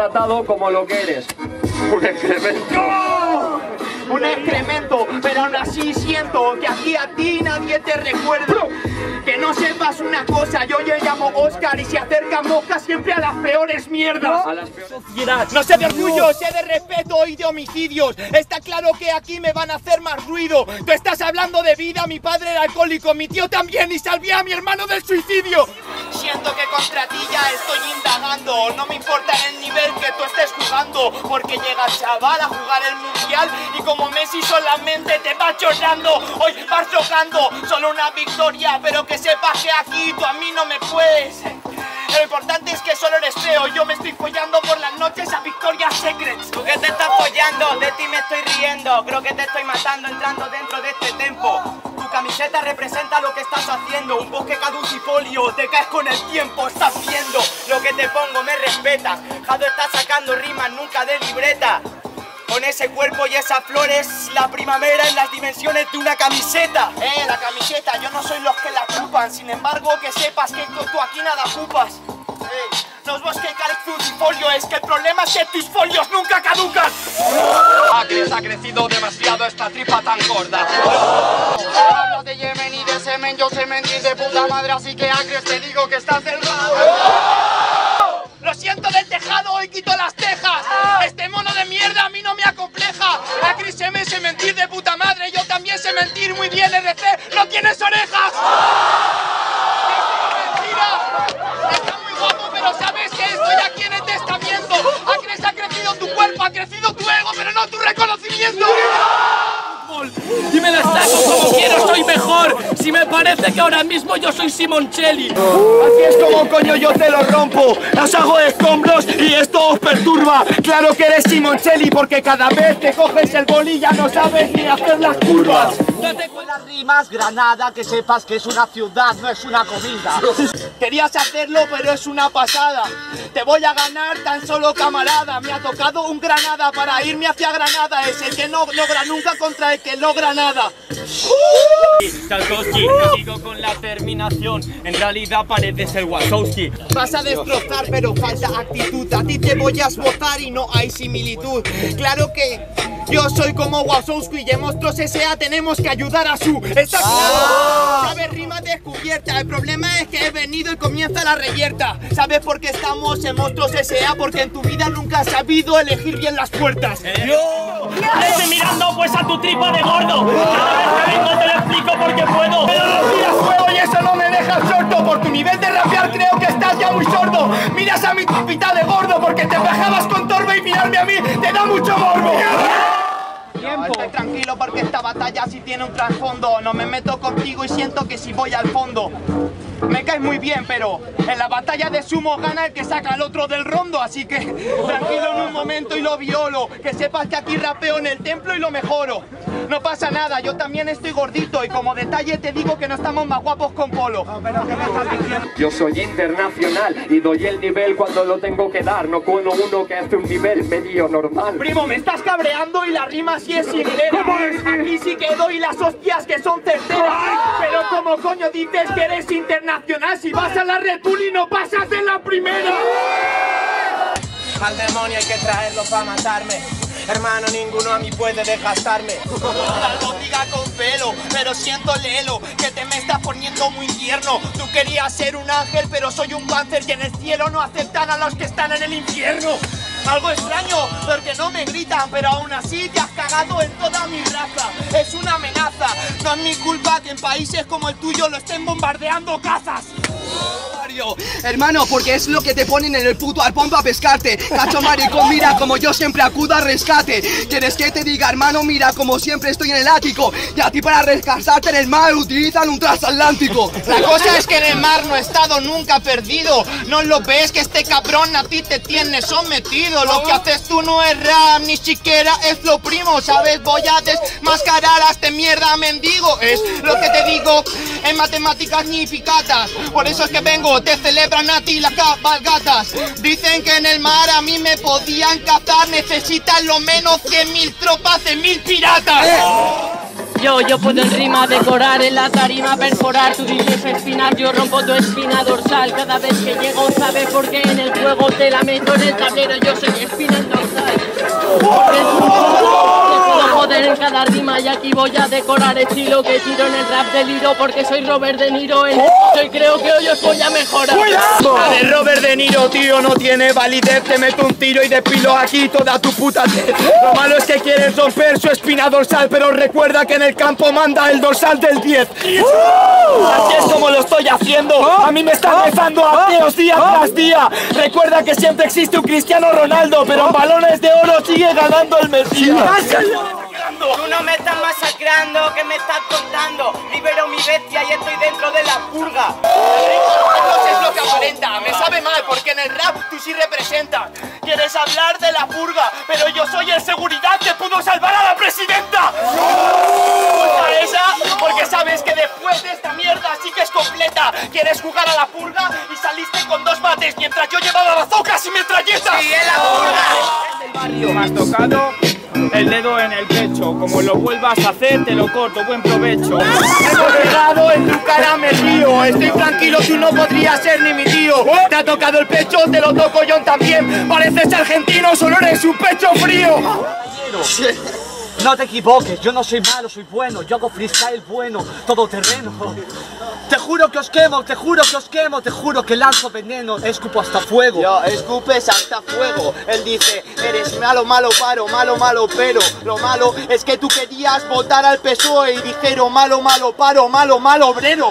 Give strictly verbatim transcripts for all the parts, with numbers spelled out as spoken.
tratado como lo que eres. Un excremento. ¡No! Un excremento, pero aún así siento que aquí a ti nadie te recuerda. Que no sepas una cosa, yo me llamo Oscar y se acercan moscas siempre a las peores mierdas. A las peores sociedades. No sé de orgullo, sé de respeto y de homicidios. Está claro que aquí me van a hacer más ruido. Tú estás hablando de vida, mi padre era alcohólico, mi tío también y salvé a mi hermano del suicidio. Siento que contra ti ya estoy indagando. No me importa el nivel que tú estés jugando, porque llega el chaval a jugar el mundial y como Messi solamente te va chorrando. Hoy vas jugando solo una victoria, pero que sepas que aquí tú a mí no me puedes. Lo importante es que solo eres feo. Yo me estoy follando por las noches a Victoria's Secrets. ¿Tú qué te estás follando? De ti me estoy riendo. Creo que te estoy matando entrando dentro de este tempo. Tu camiseta representa lo que estás haciendo. Un bosque caducifolio, te caes con el tiempo. Estás viendo lo que te pongo, me respetas. Jado está sacando rimas, nunca de libreta. Con ese cuerpo y esas flores, la primavera en las dimensiones de una camiseta. Eh, la camiseta, yo no soy los que la ocupan. Sin embargo, que sepas que tú aquí nada ocupas. Eh, no es bosque caducifolio, es que el problema es que tus folios nunca caducan. Acres ha crecido demasiado esta tripa tan gorda. Hablas de Yemen y de semen, yo sé mentir de puta madre, así que Acres te digo que estás delgado. Lo siento del tejado, hoy quito las tejas. Este mono de mierda a mí no me acompleja. Acris se me sé mentir de puta madre, yo también sé mentir muy bien. R C, no tienes orejas. Es mentira. Está muy guapo, pero sabes que estoy aquí en el testamento. Acris ha crecido tu cuerpo, ha crecido tu ego, pero no tu reconocimiento. Y me la saco como quiero, soy mejor. Si me parece que ahora mismo yo soy Simoncelli. Así es como coño yo te lo rompo. Os hago escombros y esto os perturba. Claro que eres Simoncelli porque cada vez que coges el boli ya no sabes ni hacer las curvas. Con las rimas, Granada, que sepas que es una ciudad, no es una comida. Querías hacerlo pero es una pasada. Te voy a ganar tan solo camarada. Me ha tocado un Granada para irme hacia Granada. Es el que no logra nunca contra el que logra nada. Tarkovsky, sigo con la terminación. En realidad parece ser Wachowski. Vas a destrozar pero falta actitud. A ti te voy a esbozar y no hay similitud. Claro que yo soy como Wachowski y en Monstruos S A tenemos que ayudar a su. ¿Está claro? ¿Sabes? Rima descubierta. El problema es que he venido y comienza la reyerta. ¿Sabes por qué estamos en Monstruos S A? Porque en tu vida nunca has sabido elegir bien las puertas. ¿Eh? ¡Yo! Estoy mirando pues a tu tripa de gordo. Cada vez que vengo te lo explico porque puedo. Pero no tiras fuego y eso no me deja absorto. Por tu nivel de rapear creo que estás ya muy sordo. Miras a mi tripita de gordo porque te bajabas con Torbe y mirarme a mí te da mucho morbo. No, estoy tranquilo porque esta batalla sí tiene un trasfondo. No me meto contigo y siento que si voy al fondo. Me caes muy bien, pero en la batalla de sumo gana el que saca al otro del rondo. Así que tranquilo en un momento y lo violo. Que sepas que aquí rapeo en el templo y lo mejoro. No pasa nada, yo también estoy gordito. Y como detalle te digo que no estamos más guapos con Polo. No, pero ¿qué me estás diciendo? Yo soy internacional y doy el nivel cuando lo tengo que dar. No puedo uno que hace un nivel medio normal. Primo, me estás cabreando y la rima sí es sincera. Aquí sí que doy las hostias que son certeras. Pero como coño dices que eres internacional si vas a la Red Bull y no pasas de la primera. Al demonio hay que traerlo para matarme. Hermano, ninguno a mí puede desgastarme. Algo diga con pelo, pero siento lelo que te me estás poniendo muy tierno. Tú querías ser un ángel, pero soy un cáncer y en el cielo no aceptan a los que están en el infierno. Algo extraño, porque no me gritan, pero aún así te has cagado en toda mi raza. Es una amenaza, no es mi culpa que en países como el tuyo lo estén bombardeando cazas. Hermano, porque es lo que te ponen en el puto arpón para pescarte. Cacho maricón, mira como yo siempre acudo a rescate. ¿Quieres que te diga, hermano? Mira como siempre estoy en el ático. Y a ti para rescatarte en el mar utilizan un transatlántico. La cosa es que en el mar no he estado nunca perdido. No lo ves que este cabrón a ti te tiene sometido. Lo que haces tú no es rap, ni siquiera es lo primo. ¿Sabes? Voy a desmascarar a este mierda mendigo. Es lo que te digo en matemáticas ni picatas. Por eso es que vengo, te celebran a ti las cabalgatas. Dicen que en el mar a mí me podían cazar. Necesitan lo menos que mil tropas de mil piratas. Yo pero yo puedo en rima decorar en la tarima, perforar. Tú dices espinar, yo rompo tu espina dorsal. Cada vez que llego, sabes por qué en el juego te la meto en el tablero. Yo soy espina dorsal. Porque es un puedo joder en cada rima y aquí voy a decorar estilo que tiro en el rap deliro porque soy Robert De Niro en y creo que hoy os voy a mejorar. La de Robert De Niro, tío, no tiene validez. Te meto un tiro y depilo aquí toda tu puta tez. Lo malo es que quieres romper su espina dorsal, pero recuerda que en el campo manda el dorsal del diez. Así es como lo estoy haciendo. A mí me están rezando ateos día tras día. Recuerda que siempre existe un Cristiano Ronaldo, pero en balones de oro sigue ganando el Mesías. Tú no me estás masacrando, ¿qué me estás contando? Libero mi bestia y estoy dentro de la purga. No es lo que aparenta, me sabe mal porque en el rap tú sí representas. Quieres hablar de la purga, pero yo soy el seguridad que pudo salvar a la presidenta. Culpa esa, porque sabes que después de esta mierda sí que es completa. Quieres jugar a la purga y saliste con dos bates mientras yo llevaba bazocas y metralletas. Sí, es la purga. Del barrio. Me has tocado el dedo en el pecho, como lo vuelvas a hacer te lo corto, buen provecho. Hemos pegado en tu cara me río, estoy tranquilo, tú no podrías ser ni mi tío. Te ha tocado el pecho, te lo toco yo también. Pareces argentino, solo eres un pecho frío. No te equivoques, yo no soy malo, soy bueno. Yo hago freestyle bueno, todo terreno. Te juro que os quemo, te juro que os quemo, te juro que lanzo veneno, escupo hasta fuego. Yo, escupes hasta fuego. Él dice, eres malo, malo, paro, malo, malo, pero lo malo es que tú querías votar al P S O E y dijeron malo, malo, paro, malo, malo, obrero.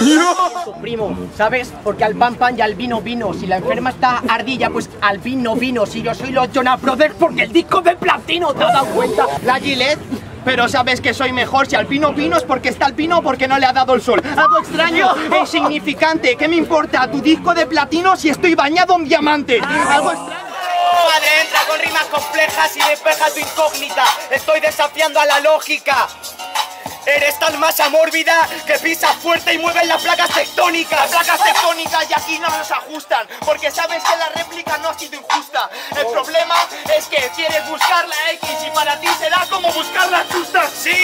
Primo, ¿sabes? Porque al pan pan y al vino vino. Si la enferma está ardilla, pues al vino vino. Si yo soy los Jonas Brothers, porque el disco de platino, ¿te has dado cuenta? La Gillette, pero sabes que soy mejor. Si Alpino vino es porque está Alpino, porque no le ha dado el sol. Algo extraño e insignificante. ¿Qué me importa tu disco de platino si estoy bañado en diamante? Algo extraño. Padre, entra con rimas complejas y despeja tu incógnita. Estoy desafiando a la lógica. Eres tal masa mórbida que pisas fuerte y mueves las placas tectónicas. Las placas tectónicas y aquí no nos ajustan, porque sabes que la réplica no ha sido injusta. El problema es que quieres buscar la X y para ti será como buscar las justas. ¡Sí!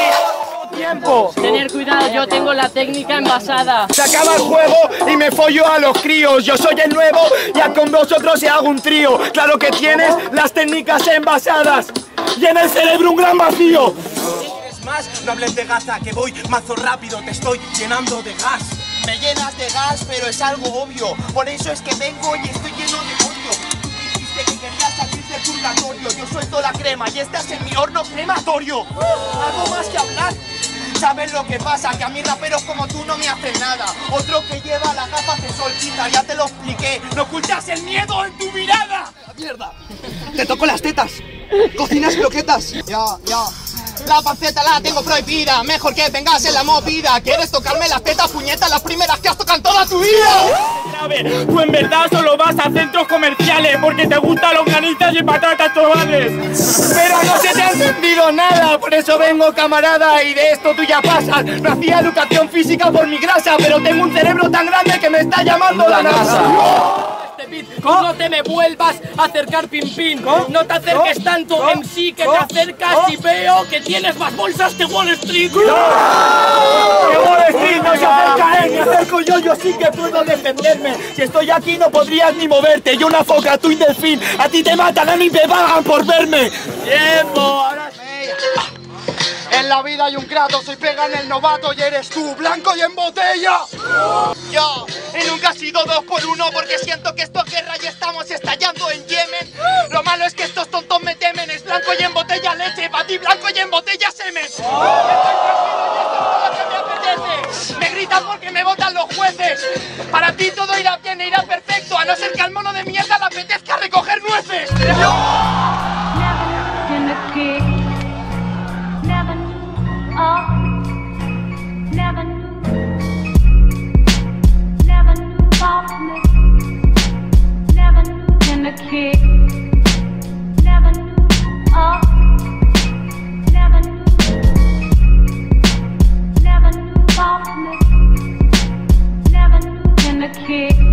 Tiempo. Tener cuidado, yo tengo la técnica envasada. Se acaba el juego y me follo a los críos. Yo soy el nuevo y a con vosotros se hago un trío. Claro que tienes las técnicas envasadas y en el cerebro un gran vacío. Más, no hables de Gaza, que voy mazo rápido, te estoy llenando de gas. Me llenas de gas, pero es algo obvio. Por eso es que vengo y estoy lleno de odio. Tú dijiste que querías salir del purgatorio. Yo suelto la crema y estás en mi horno crematorio. Algo más que hablar. ¿Sabes lo que pasa? Que a mí raperos como tú no me hacen nada. Otro que lleva las gafas de sol quita, ya te lo expliqué. No ocultas el miedo en tu mirada. ¡Mierda! ¡Te toco las tetas! ¡Cocinas croquetas! Ya, ya. La panceta la tengo prohibida, mejor que vengas en la movida. ¿Quieres tocarme las tetas, puñetas, las primeras que has tocado en toda tu vida? A ver, tú en verdad solo vas a centros comerciales porque te gustan los ganitas y patatas chavales. Pero no se te ha entendido nada, por eso vengo camarada y de esto tú ya pasas. No hacía educación física por mi grasa, pero tengo un cerebro tan grande que me está llamando la NASA. ¿Cómo? No te me vuelvas a acercar, pin pin. ¿Cómo? No te acerques ¿Cómo? tanto ¿Cómo? en sí que ¿Cómo? te acercas ¿Cómo? y veo que tienes más bolsas que Wall Street. ¡No! ¡Que Wall Street no se acerca a él! ¡Me acerco yo! Yo sí que puedo defenderme. Si estoy aquí no podrías ni moverte. Yo una foca, tú y delfín. A ti te matan, a mí me pagan por verme. ¡Tiempo! Ahora sí. En la vida hay un Kratos, soy pega en el novato y eres tú, blanco y en botella. Yo, y nunca ha sido dos por uno porque siento que esto es guerra y estamos estallando en Yemen. Lo malo es que estos tontos me temen, es blanco y en botella leche, para ti blanco y en botella semen. Estoy tranquilo y esto es todo lo que me apetece. Me gritan porque me votan los jueces. Para ti todo irá bien, irá perfecto, a no ser que al mono de mierda le apetezca recoger nueces. Oh, never knew, never knew softness, never knew in the kick, never knew, oh, never knew, never knew softness, never knew in the kick.